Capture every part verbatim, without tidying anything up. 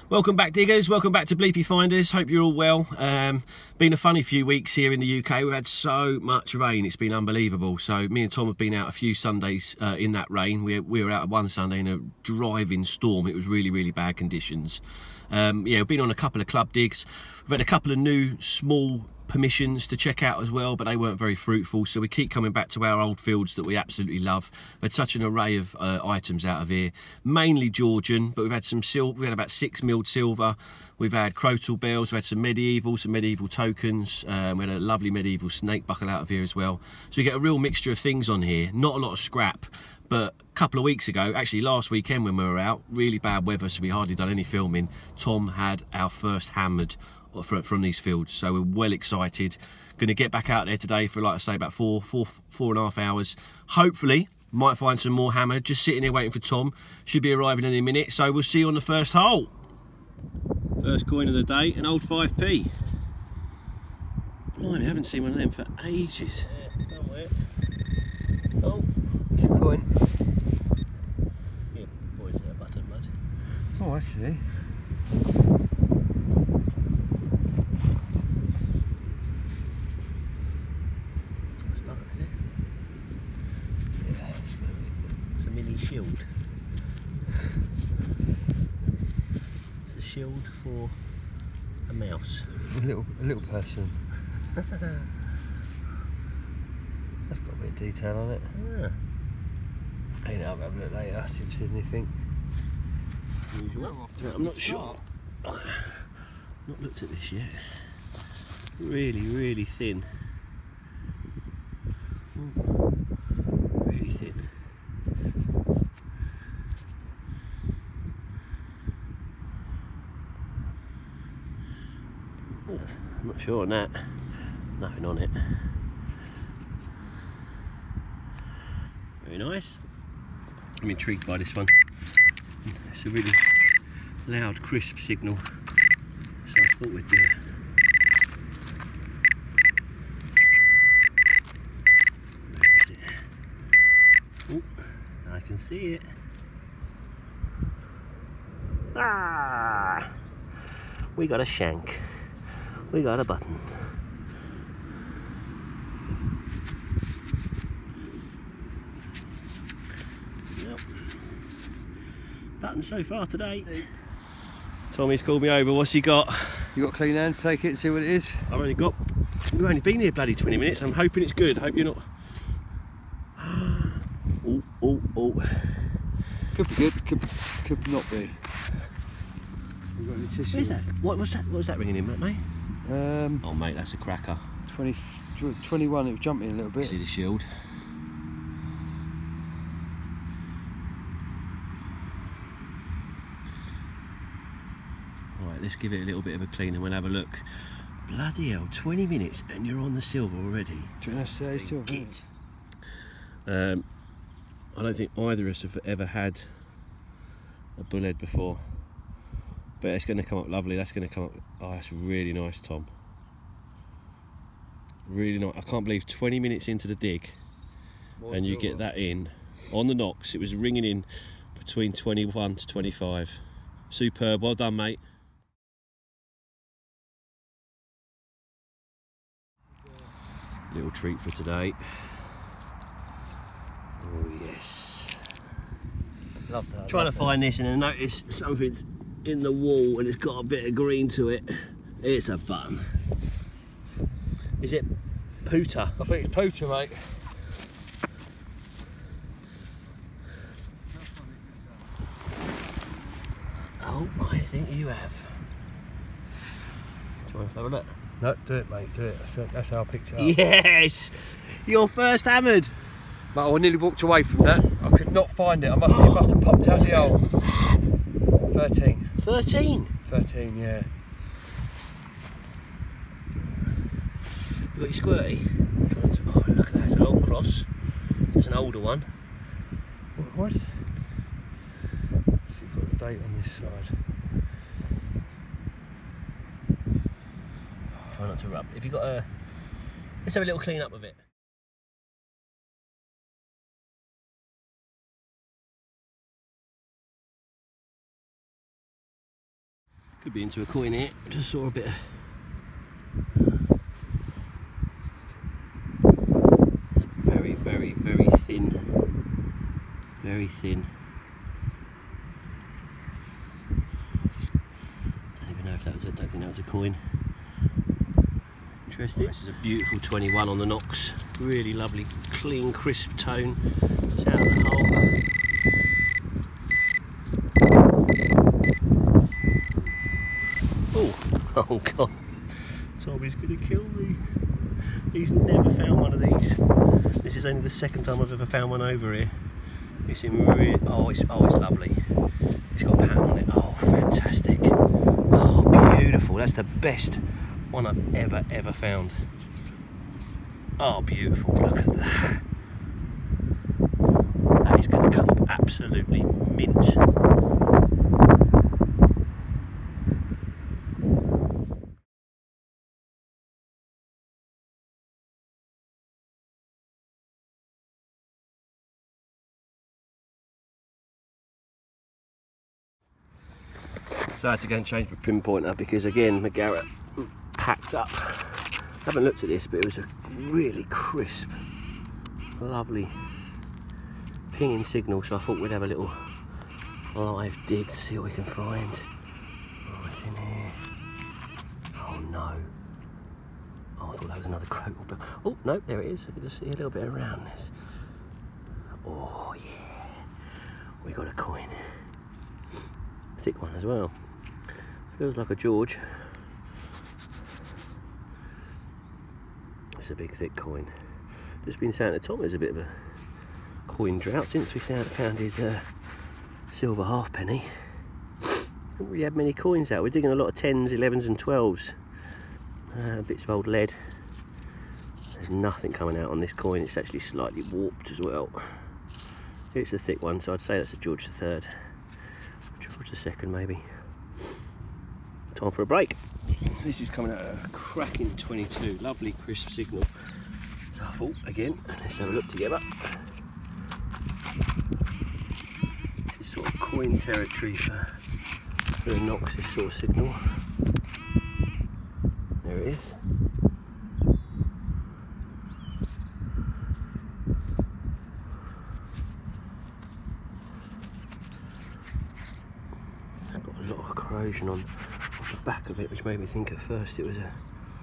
Welcome back, diggers. Welcome back to Bleepy Finders. Hope you're all well. Um, been a funny few weeks here in the U K. We've had so much rain. It's been unbelievable. So me and Tom have been out a few Sundays uh, in that rain. We, we were out one Sunday in a driving storm. It was really, really bad conditions. Um, yeah, we've been on a couple of club digs. We've had a couple of new small permissions to check out as well, but they weren't very fruitful, so we keep coming back to our old fields that we absolutely love. We've had such an array of uh, items out of here, mainly Georgian, but we've had some silver. We had about six milled silver. We've had crotal bells. We've had some medieval, some medieval tokens. Um, we had a lovely medieval snake buckle out of here as well. So we get a real mixture of things on here. Not a lot of scrap, but a couple of weeks ago, actually last weekend when we were out, really bad weather, so we hardly done any filming. Tom had our first hammered From, from these fields, so we're well excited. Going to get back out there today for, like I say, about four, four, four and a half hours. Hopefully, might find some more hammered. Just sitting there waiting for Tom. Should be arriving in a minute. So we'll see you on the first hole. First coin of the day, an old five p. Blimey, I haven't seen one of them for ages. Yeah, somewhere. Oh, it's a coin. Yeah, boys, there, button mud. Oh, I see. Shield. It's a shield for a mouse. A little, a little person. That's got a bit of detail on it. Yeah. Clean it up, have a look later, see if there's anything. Usual. I'm not sure. Not looked at this yet. Really, really thin. Really thin. I'm not sure on that. Nothing on it. Very nice. I'm intrigued by this one. It's a really loud, crisp signal. So I thought we'd do it. Oh, I can see it. Ah! We got a shank. We got a button. Yep. Button so far today. Tommy's called me over. What's he got? You got clean hands? Take it and see what it is. I've only got. We've only been here bloody twenty minutes. I'm hoping it's good. Hope you're not. Oh, oh, oh. Could be good. Could could not be. You got any tissue? What is that? What was that? What was that ringing in, mate? Um, oh mate, that's a cracker. twenty, twenty-one, it was jumping a little bit. See the shield? Alright, let's give it a little bit of a clean and we'll have a look. Bloody hell, twenty minutes and you're on the silver already. Do you know say silver? Git. Um, I don't think either of us have ever had a bullhead before. But it's going to come up lovely. That's going to come up. Oh, that's really nice, Tom. Really nice. I can't believe twenty minutes into the dig, More and silver. You get that in on the knocks. It was ringing in between twenty-one to twenty-five. Superb. Well done, mate. Little treat for today. Oh yes. Love that. Trying love to that. find this and I notice something's in the wall and it's got a bit of green to it. It's a button. Is it Pooter? I think it's Pooter, mate. Oh, I think you have. Do you want to have a look? No, do it, mate, do it. That's, that's how I picked it up. Yes! Your first hammered! Mate, I nearly walked away from that. I could not find it. I must, it must have popped out the hole. thirteen. thirteen? thirteen, yeah. You got your squirty? Trying to, oh, look at that, it's a long cross. It's an older one. What? what? So you've got the date on this side. Try not to rub. If you've got a... Let's have a little clean up of it. Could be into a coin here. Just saw a bit of very, very, very thin. Very thin. Don't even know if that was a, don't think that was a coin. Interesting. This is a beautiful twenty-one on the Knox. Really lovely, clean, crisp tone. It's out of the hole. Oh, oh God. Tommy's gonna kill me. He's never found one of these. This is only the second time I've ever found one over here. It's in really, oh, it's, oh, it's lovely. It's got a pattern on it. Oh, fantastic. Oh, beautiful. That's the best one I've ever, ever found. Oh, beautiful. Look at that. That is going to come up absolutely mint. So I had to go and change my pinpointer because again McGarrett packed up. I haven't looked at this, but it was a really crisp, lovely pinging signal, so I thought we'd have a little live dig to see what we can find. Oh, it's in here. Oh no. Oh, I thought that was another crotal, but oh no, there it is. I can just see a little bit around this. Oh yeah. We got a coin. Thick one as well. Feels like a George. It's a big thick coin. Just been saying to Tom there's a bit of a coin drought since we found, found his uh, silver halfpenny. Haven't really had many coins out. We're digging a lot of tens, elevens and twelves. Uh, bits of old lead. There's nothing coming out on this coin. It's actually slightly warped as well. It's a thick one, so I'd say that's a George the third. George the second maybe. Time for a break. This is coming out a cracking twenty-two. Lovely crisp signal. So I thought, again, let's have a look together. This is sort of coin territory for, for the Knox, this sort of signal. There it is. I've got a lot of corrosion on the back of it, which made me think at first it was a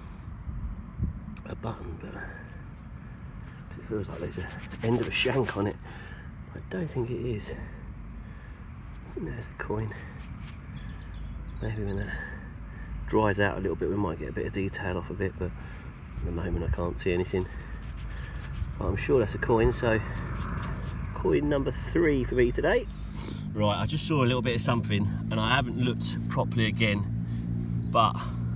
a button, but it feels like there's a end of a shank on it. I don't think it is. I think there's a coin. Maybe when that dries out a little bit we might get a bit of detail off of it, but at the moment I can't see anything. But I'm sure that's a coin, so coin number three for me today. Right, I just saw a little bit of something and I haven't looked properly again. But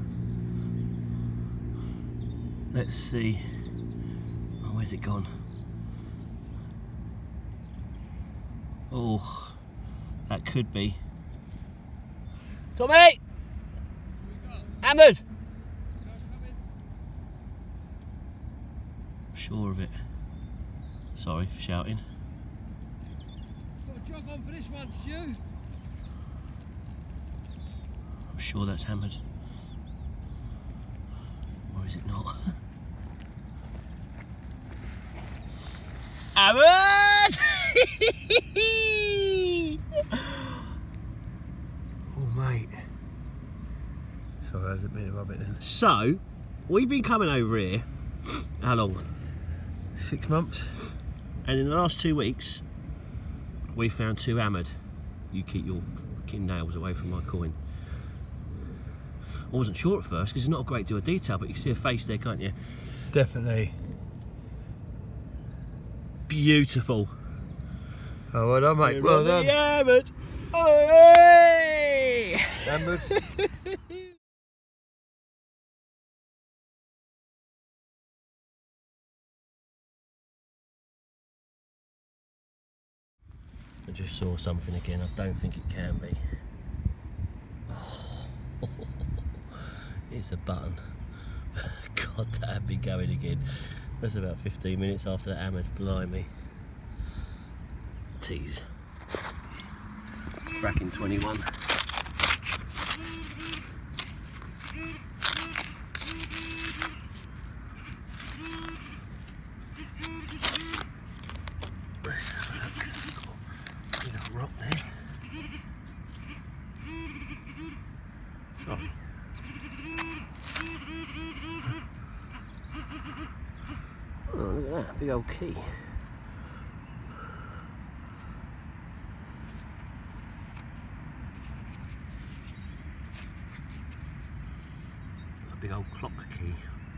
let's see. Oh, where's it gone? Oh, that could be. Tommy! Hammered! Sure of it. Sorry for shouting. Got a jog on for this one, Stu. I'm sure that's hammered. Or is it not? Hammered! Oh mate. Sorry, I was a bit of rubbish then. So, we've been coming over here, how long? Six months. And in the last two weeks, we found two hammered. You keep your fucking nails away from my coin. I wasn't sure at first because there's not a great deal of detail, but you can see a face there, can't you? Definitely. Beautiful. Oh, well done, mate. Well done. Hammered. Oi! Hammered. I just saw something again. I don't think it can be. Oh, it's a button. God, that'd be going again. That's about fifteen minutes after that hammered. Blimey. Tease. Cracking twenty-one. Oh. Oh, look at that, big old key. A big old clock key.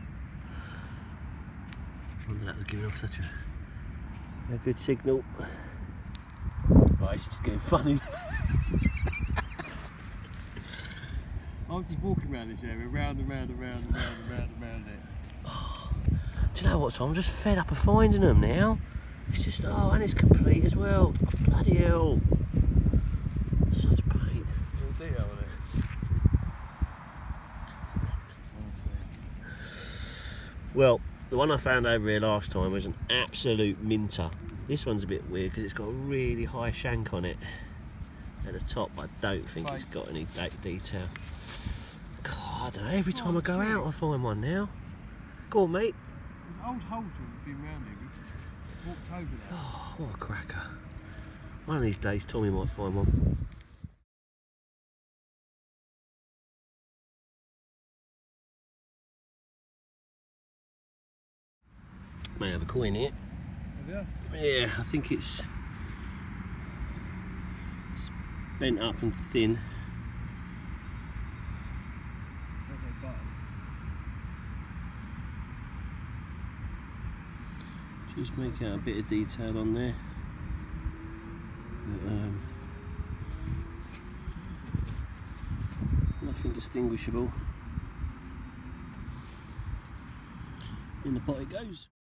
I wonder that was giving off such a, a good signal. Right, it's just getting funny. I was just walking around this area, round and round and round and round and round and round it. Oh, do you know what, Tom? I'm just fed up of finding them now. It's just, oh, and it's complete as well. Oh, bloody hell. Such a pain. Little detail on it. Well, the one I found over here last time was an absolute minter. This one's a bit weird because it's got a really high shank on it at the top. I don't think Right. it's got any de detail. God, I don't know. Every time Oh, I go gee. out, I find one now. Go on, mate. There's old holes that have been round here. We walked over there. Oh, what a cracker. One of these days, Tommy might find one. May have a coin here. Have you? Yeah, I think it's, it's bent up and thin. There's a button. Just make out a bit of detail on there. But, um, nothing distinguishable. In the pot it goes.